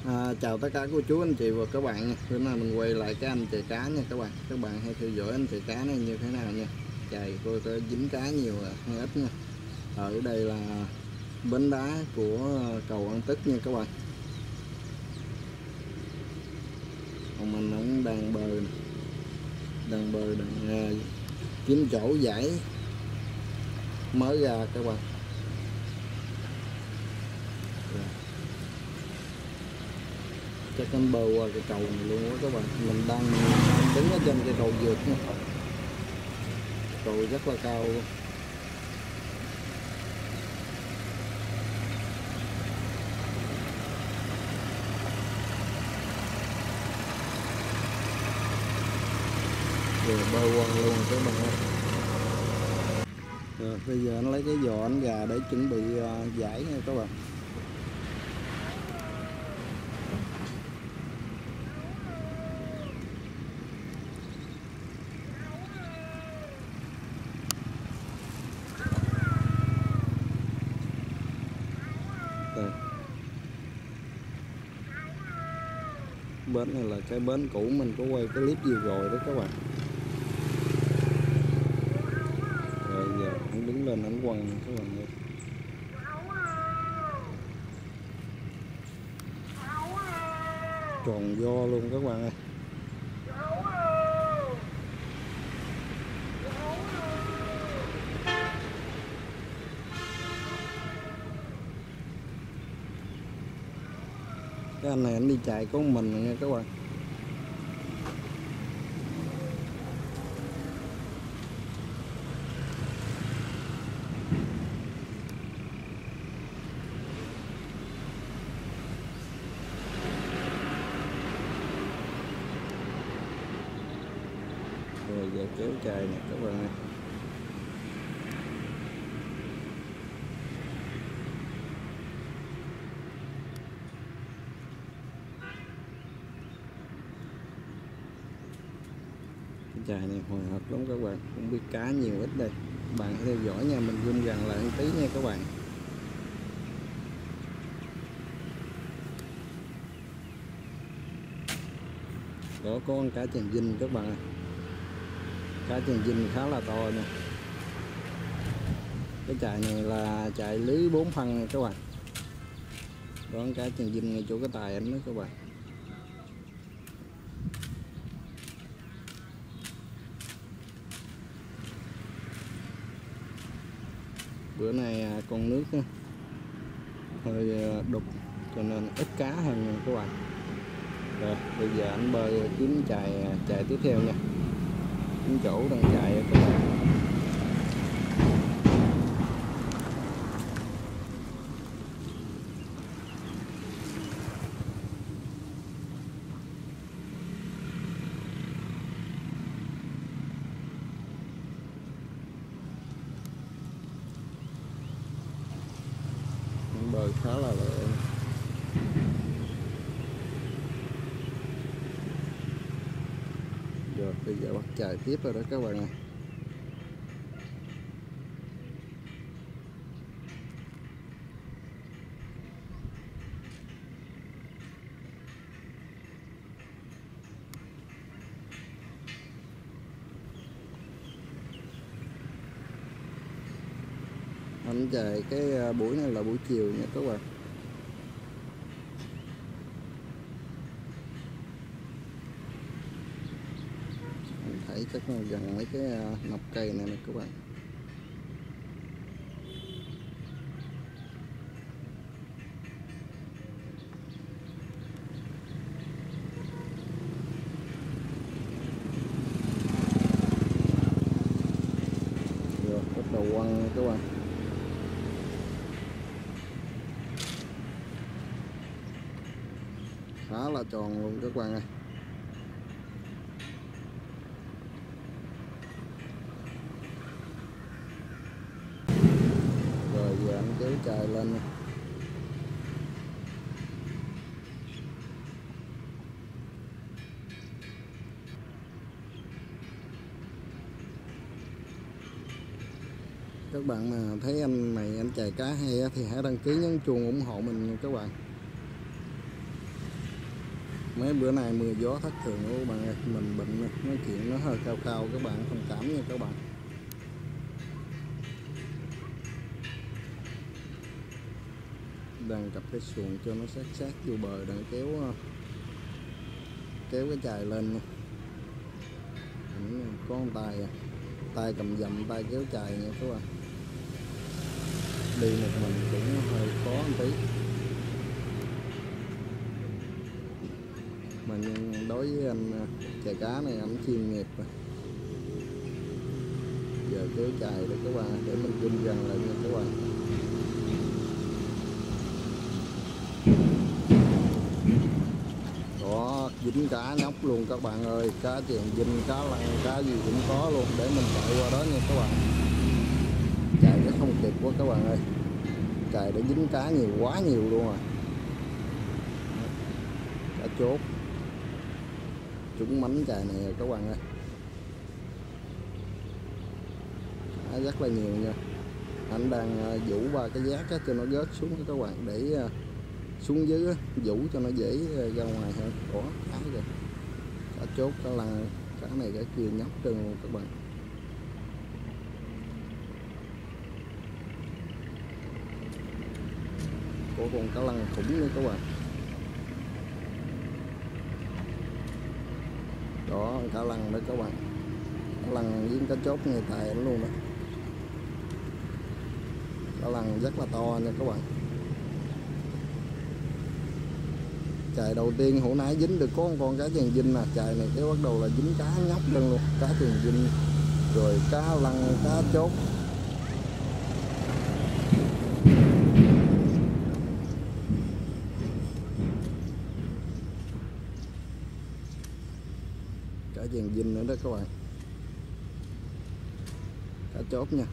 Chào tất cả cô chú anh chị và các bạn nha. Bữa nay mình quay lại cái anh chài cá nha các bạn. Các bạn hãy theo dõi anh chài cá này như thế nào nha. Chài coi có dính cá nhiều hay ít nha. Ở đây là bến đá của cầu An Tức nha các bạn. Còn mình cũng đang kiếm chỗ giải mới ra các bạn. Chắc anh bơi qua cái cầu này luôn á các bạn. Mình đang đứng ở trên cái cầu vượt nha. Cầu rất là cao luôn. Rồi bơi qua luôn các bạn ơi. Rồi, bây giờ anh lấy cái giò anh gà để chuẩn bị giải nha các bạn. Đây. Bến này là cái bến cũ mình có quay cái clip vừa rồi đó các bạn. Rồi giờ anh đứng lên anh quăng các bạn ơi. Tròn vo luôn các bạn ơi. Cái anh này anh đi chạy có mình nha các bạn. Rồi giờ kéo chài nè các bạn ơi. Chài này hồi hộp lắm các bạn, không biết cá nhiều ít đây. Bạn theo dõi nha, mình zoom gần lại một tí nha các bạn. Đó có con cá chèn dinh các bạn ơi. Cá chèn dinh khá là to nha. Cái chài này là chài lưới 4 phân nha các bạn. Đó cá chèn dinh ngay chỗ cái tài anh đó các bạn. Bữa nay con nước hơi đục cho nên ít cá hơn nha các bạn. Rồi bây giờ anh bơi kiếm chài tiếp theo nha. Kiếm chỗ đang chạy các bạn. Bơi khá là lợi. Rồi bây giờ bắt chài tiếp rồi đó các bạn ơi. Anh chài cái buổi này là buổi chiều nha các bạn. Mình thấy chắc là gần mấy cái nọc cây này nè các bạn. Rồi bắt đầu quăng nha các bạn. Khá là tròn luôn các bạn ơi. Rồi giờ anh kéo chài lên nha. Các bạn mà thấy anh này anh chài cá hay thì hãy đăng ký nhấn chuông ủng hộ mình nha các bạn. Mấy bữa nay mưa gió thất thường của các bạn ơi, mình bệnh nói chuyện nó hơi cao cao, các bạn thông cảm nha các bạn. Đang cặp cái xuồng cho nó sát sát vô bờ, đang kéo cái chài lên nha. Có con tay cầm dầm, tay kéo chài nha các bạn. Đi một mình cũng hơi khó một tí, mà nhưng đối với anh chài cá này anh chuyên nghiệp rồi. Giờ kéo chài để các bạn, để mình zoom gần lại nha các bạn. Đó, dính cá nhóc luôn các bạn ơi, cá chèn vinh, cá lăng, cá gì cũng có luôn. Để mình chạy qua đó nha các bạn. Chạy nó không kịp quá các bạn ơi, chạy để dính cá nhiều, quá nhiều luôn rồi. Cá chốt trúng mánh chài này rồi các bạn ơi, cá rất là nhiều nha. Anh đang vũ ba cái giác cho nó rớt xuống các bạn, để xuống dưới vũ cho nó dễ ra ngoài hơn. Có cá rồi, cá chốt, cá lăng, cá này cái kia nhóc trơn luôn các bạn. Có con cá lăng khủng nữa các bạn. Đó, cá lăng đó các bạn, cá lăng với cá chốt ngay tài nó luôn đó. Cá lăng rất là to nha các bạn. Chài đầu tiên hồi nãy dính được có một con cá chèn vinh nè, chài này cái bắt đầu là dính cá nhóc lên luôn, cá chèn vinh rồi cá lăng, cá chốt. Cá chèn vinh nữa đó các bạn, cá chốt nha.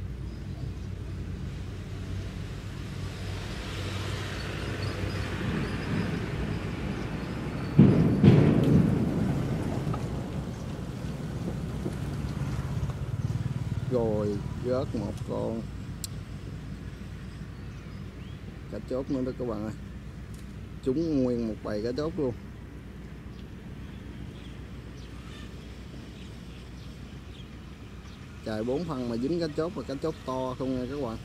Rồi rớt một con cá chốt nữa đó các bạn ơi, trúng nguyên một bầy cá chốt luôn. Chài 4 phân mà dính cá chốt, và cá chốt to không nha các bạn.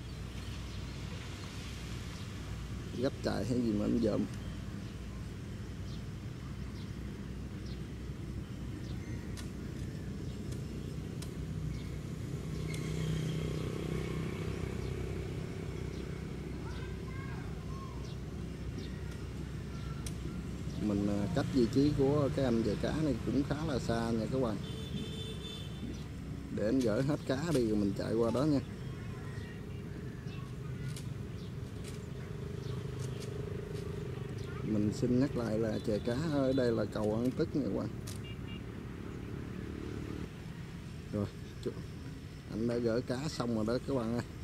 Gấp chài hay gì mà anh dợm. Mình cách vị trí của cái anh chài cá này cũng khá là xa nha các bạn. Để anh gửi hết cá đi rồi mình chạy qua đó nha. Mình xin nhắc lại là chài cá ở đây là cầu An Tức nha các bạn. Rồi, anh đã gửi cá xong rồi đó các bạn ơi.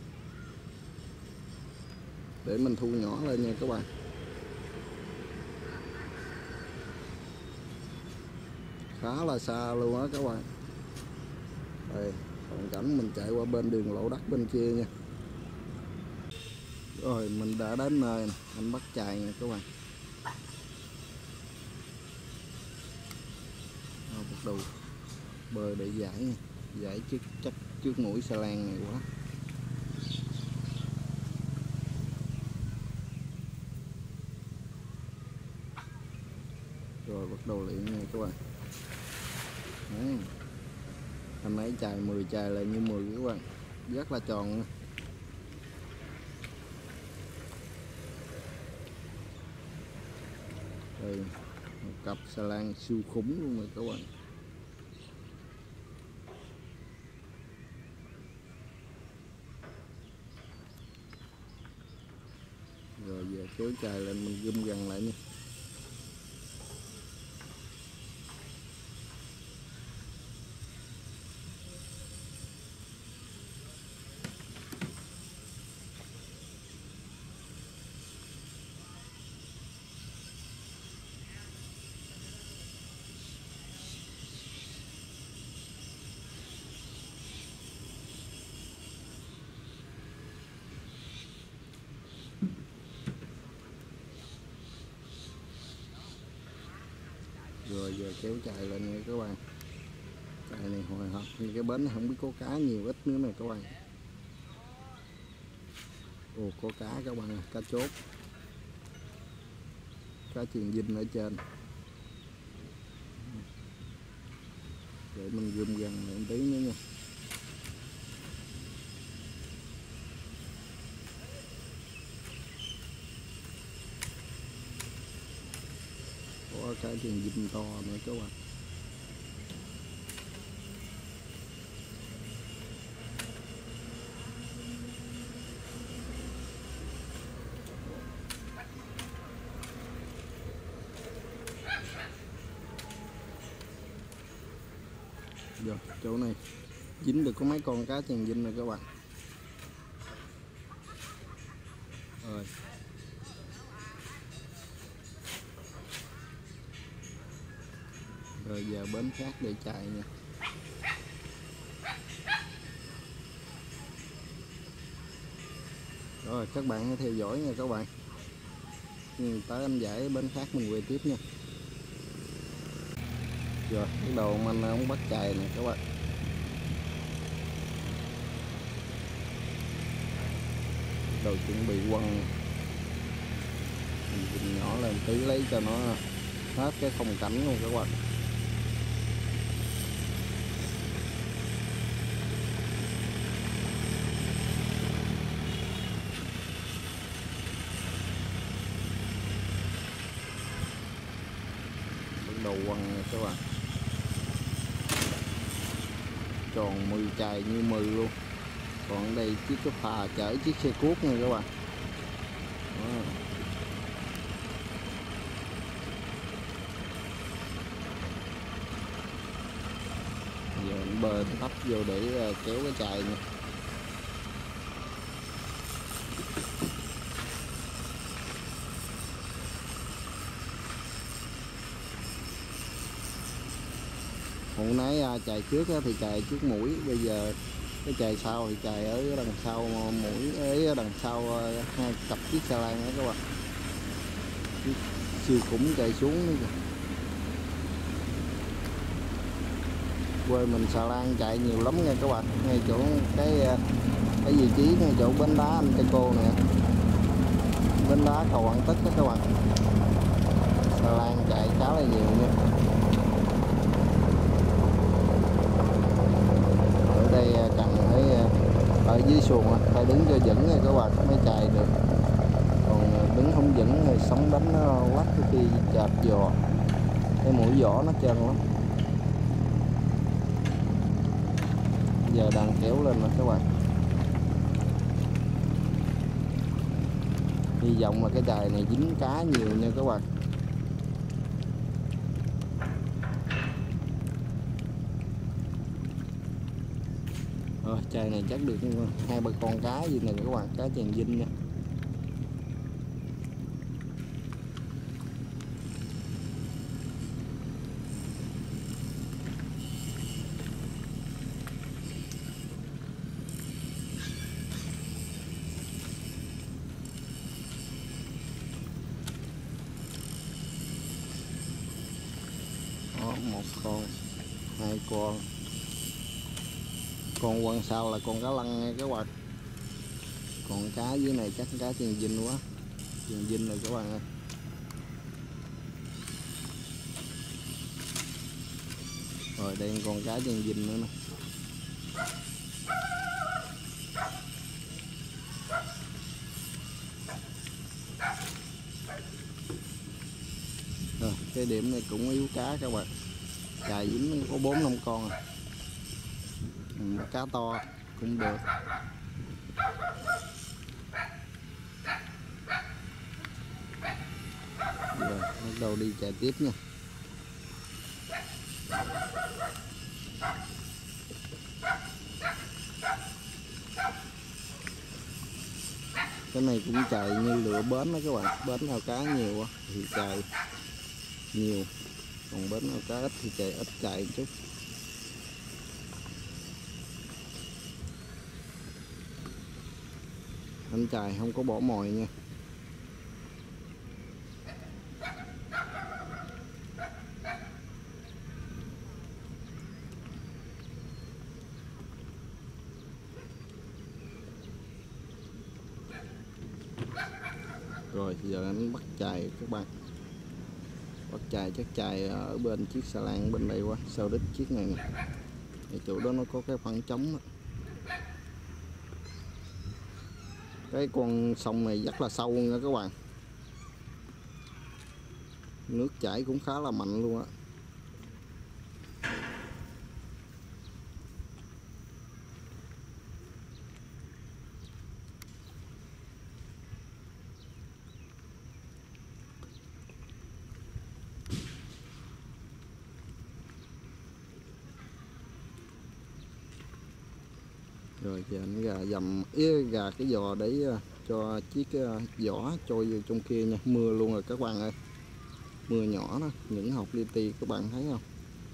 Để mình thu nhỏ lên nha các bạn. Khá là xa luôn á các bạn. Đây, còn cảnh mình chạy qua bên đường lộ đất bên kia nha. Rồi mình đã đến nơi nè, anh bắt chài nha các bạn. Bắt đầu bơi để giải nha. Giải chắc trước mũi xà lan này quá. Rồi bắt đầu luyện nha các bạn. Đấy. Hôm nãy chài 10 chài là như 10 các bạn, rất là tròn. Đây, một cặp xà lan siêu khủng luôn rồi các bạn. Rồi giờ kéo chài lên mình zoom gần lại nha. Rồi giờ kéo chài lên nha các bạn. Chài này hồi hộp, nhưng cái bến này không biết có cá nhiều ít nữa nè các bạn. Ồ, có cá các bạn, cá chốt, cá chuyền vinh ở trên. Để mình zoom gần lại một tí nữa nha. Có cá chuyền vinh to nữa các bạn. Rồi, chỗ này dính được có mấy con cá chuyền vinh rồi các bạn. Rồi. Rồi giờ bến khác để chạy nha. Rồi các bạn hãy theo dõi nha các bạn. Tới anh giải bến khác mình quay tiếp nha. Rồi bắt đầu mình ông bắt chài nè các bạn. Đầu chuẩn bị quăng, mình chỉnh nhỏ lên tí lấy cho nó hết cái không cảnh luôn các bạn. Bắt đầu quăng nha các bạn. Tròn 10 chài như 10 luôn. Còn ở đây chiếc cái phà chở chiếc xe cuốc nha các bạn. Đó. Giờ bơi tấp vô để kéo cái chài nha. Hồi nãy chài trước thì chài trước mũi, bây giờ cái chài sau thì chài ở đằng sau mũi, ở đằng sau hai cặp chiếc xà lan đó các bạn. Siêu khủng chài xuống nữa kìa. Quê mình xà lan chạy nhiều lắm nha các bạn. Ngay chỗ cái vị trí ngay chỗ bến đá anh Tây Cô nè, bến đá cầu Quảng Tích đó các bạn. Xà lan chạy khá là nhiều nha. Ở đây cần phải ở dưới xuồng phải đứng cho vững nha các bạn mới chạy được. Còn đứng không vững thì sóng đánh nó quát khi chợt giò, cái mũi vỏ nó trơn lắm. Giờ đang kéo lên nè các bạn. Hy vọng là cái chài này dính cá nhiều nha các bạn. Rồi chài này chắc được 2-3 con cá gì nè các bạn, cá chuyền vinh nha. Đó, 1 con, 2 con quăng sau là con cá lăng nha các bạn. Còn cá dưới này chắc cá chuyền vinh quá, chuyền vinh rồi các bạn ơi. Rồi đây con cá chuyền vinh nữa nè. Rồi cái điểm này cũng yếu cá các bạn. Chài dính có 4-5 con à. Cá to cũng được. Rồi bắt đầu đi chài tiếp nha. Cái này cũng chài như lựa bến đó các bạn. Bến nào cá nhiều thì chài nhiều, còn bến nào cá ít thì chài ít, chài một chút. Anh chài không có bỏ mồi nha. Rồi giờ anh bắt chài các bạn, bắt chài chắc chài ở bên chiếc xà lan bên đây quá, sau đít chiếc này nè, cái chỗ đó nó có cái khoảng trống đó. Cái con sông này rất là sâu nha các bạn, nước chảy cũng khá là mạnh luôn á. Rồi giờ anh gà cái giò để cho chiếc vỏ trôi vô trong kia nha. Mưa luôn rồi các bạn ơi, mưa nhỏ đó, những hột li ti các bạn thấy không?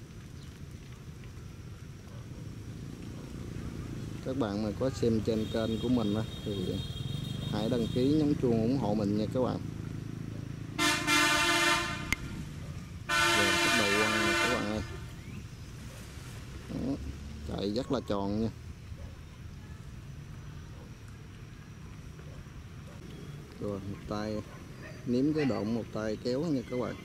Các bạn mà có xem trên kênh của mình đó, thì hãy đăng ký nhấn chuông ủng hộ mình nha các bạn. Rồi bắt đầu quăng này các bạn ơi. Đó, chạy rất là tròn nha. Rồi một tay nếm cái độn, một tay kéo nha các bạn.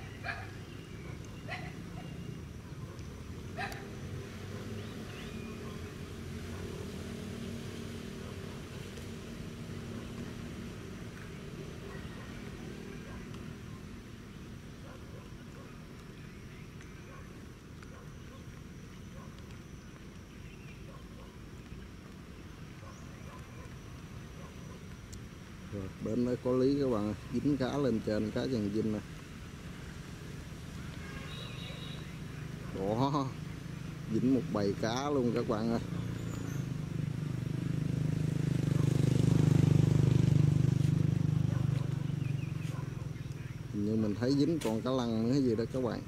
Rồi bên đó có lý các bạn, dính cá lên trên, cá dàn dinh nè. Đó, dính một bầy cá luôn các bạn ơi. Nhưng mình thấy dính còn cá lăng nữa gì đó các bạn.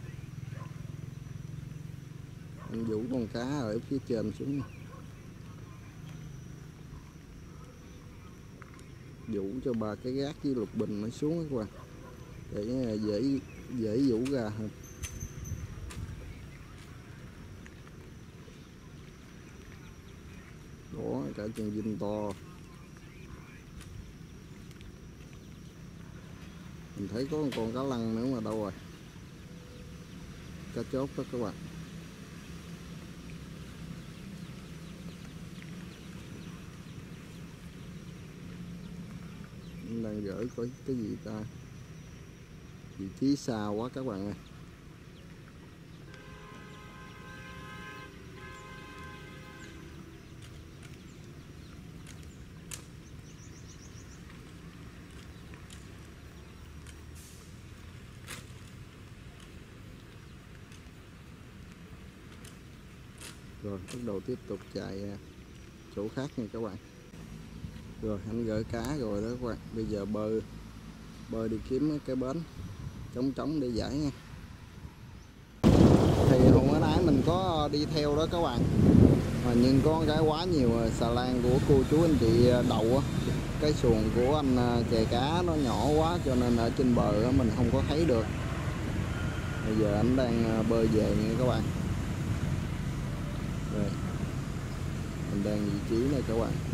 Anh vũ con cá ở phía trên xuống nè. Vũ cho 3 cái gác với lục bình nó xuống các bạn, để dễ vũ ra hơn. Đó, cả chân vinh to. Mình thấy có một con cá lăng nữa mà đâu rồi? Cá chốt đó các bạn. Mình đang gửi coi cái gì ta, vị trí xa quá các bạn ơi. Rồi bắt đầu tiếp tục chạy chỗ khác nha các bạn. Rồi anh gửi cá rồi đó các bạn, bây giờ bơi đi kiếm cái bến trống để giải nha. Thì hồi nãy mình có đi theo đó các bạn, mà nhưng có cái quá nhiều xà lan của cô chú anh chị đậu á, cái xuồng của anh chài cá nó nhỏ quá cho nên ở trên bờ mình không có thấy được. Bây giờ anh đang bơi về nha các bạn. Rồi mình đang vị trí này các bạn.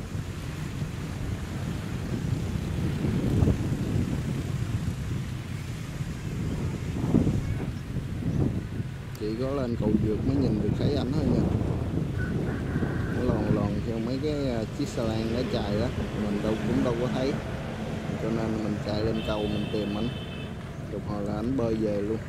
Chỉ có lên cầu vượt mới nhìn được thấy ảnh thôi nha. Nó lòn theo mấy cái chiếc xà lan nó chạy đó, mình cũng đâu có thấy, cho nên mình chạy lên cầu mình tìm ảnh, chục hồi là ảnh bơi về luôn.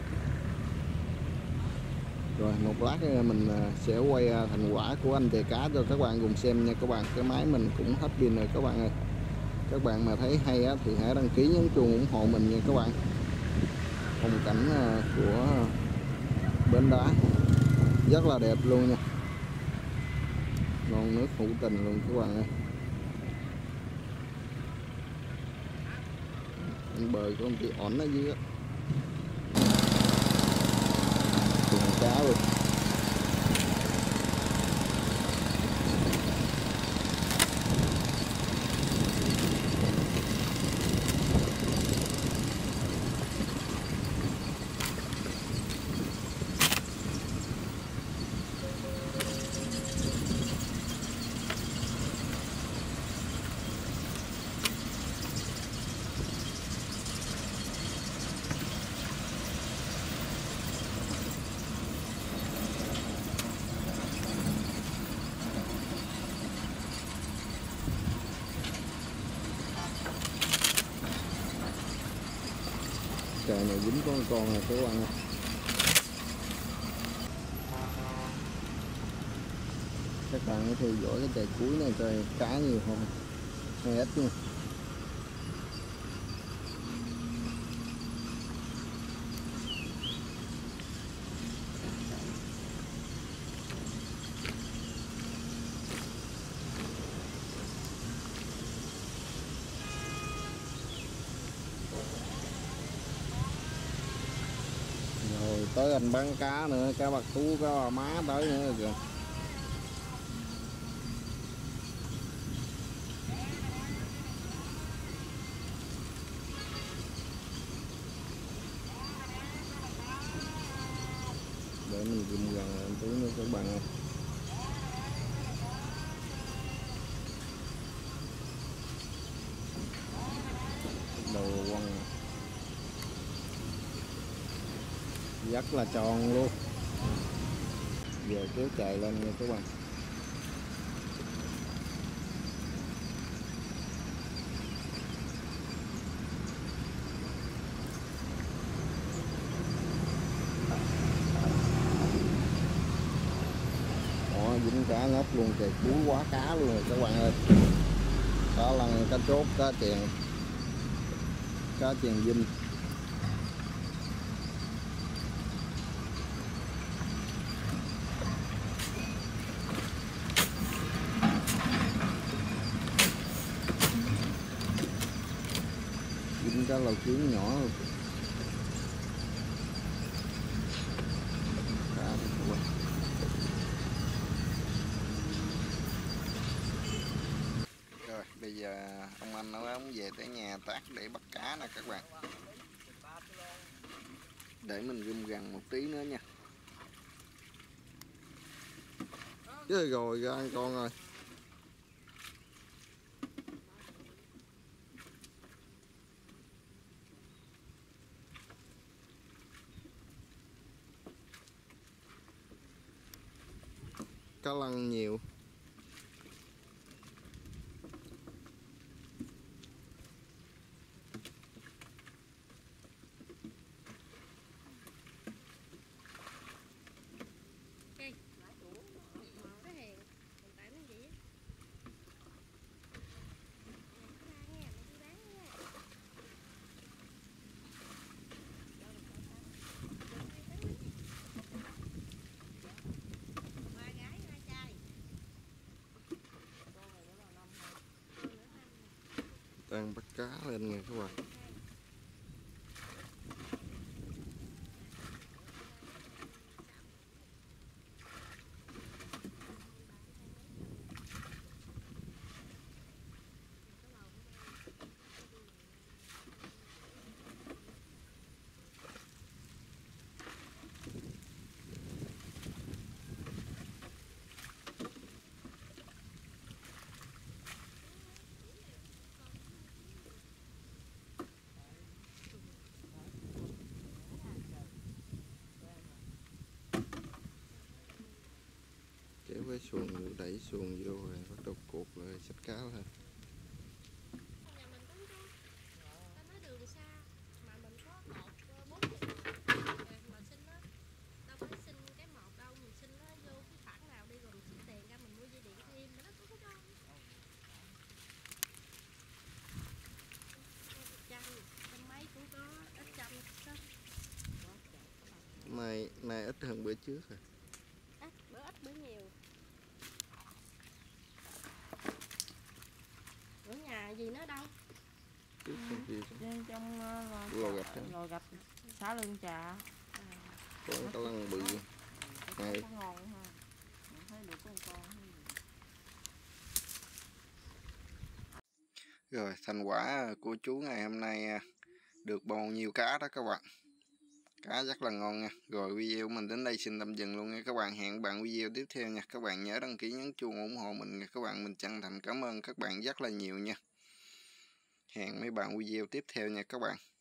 Rồi một lát mình sẽ quay thành quả của anh chài cá cho các bạn cùng xem nha các bạn. Cái máy mình cũng hết pin rồi các bạn ơi. Các bạn mà thấy hay á, thì hãy đăng ký nhấn chuông ủng hộ mình nha các bạn. Phong cảnh của bến đá rất là đẹp luôn nha, non nước hữu tình luôn các bạn ơi. Bên bờ có một tí ổn ở dưới á, cùng cá luôn. Chài này dính có con này các bạn. Các bạn hãy theo dõi cái chài cuối này coi cá nhiều không hay ít nha. Rồi tới anh bán cá nữa, cá bạc tú, cá bà má tới nữa kìa. Để mình zoom gần một tí nữa các bạn ơi. Đầu quăng rất là tròn luôn. Giờ kéo chài lên nha các bạn. Đó, dính cá ngốc luôn, chài cuối quá cá luôn rồi các bạn ơi. Cá lăng, cá chốt, cá chèn, cá chèn vinh. Dính cá lầu kiếm nhỏ luôn. Cá thì quá. Rồi bây giờ ông anh nói ông về tới nhà tác để bắt cá nè các bạn. Để mình zoom gần một tí nữa nha. Rồi ra ăn con rồi. Cá lăng nhiều. Đang bắt cá lên nha các bạn. Kéo cái xuồng vô, đẩy xuồng vô rồi bắt đầu cột lại xách cá lên. Nay ít hơn bữa trước rồi. Bữa ít bữa nhiều. Ở nhà gì nữa đâu. Trong lò gạch xã Lương Trà. Có cá lăng bự. Này. Ngon ha. Mình thấy được con. Rồi thành quả của chú ngày hôm nay được bao nhiêu cá đó các bạn. Cá rất là ngon nha. Rồi video mình đến đây xin tạm dừng luôn nha các bạn. Hẹn các bạn video tiếp theo nha. Các bạn nhớ đăng ký nhấn chuông ủng hộ mình nha các bạn. Mình chân thành cảm ơn các bạn rất là nhiều nha. Hẹn mấy bạn video tiếp theo nha các bạn.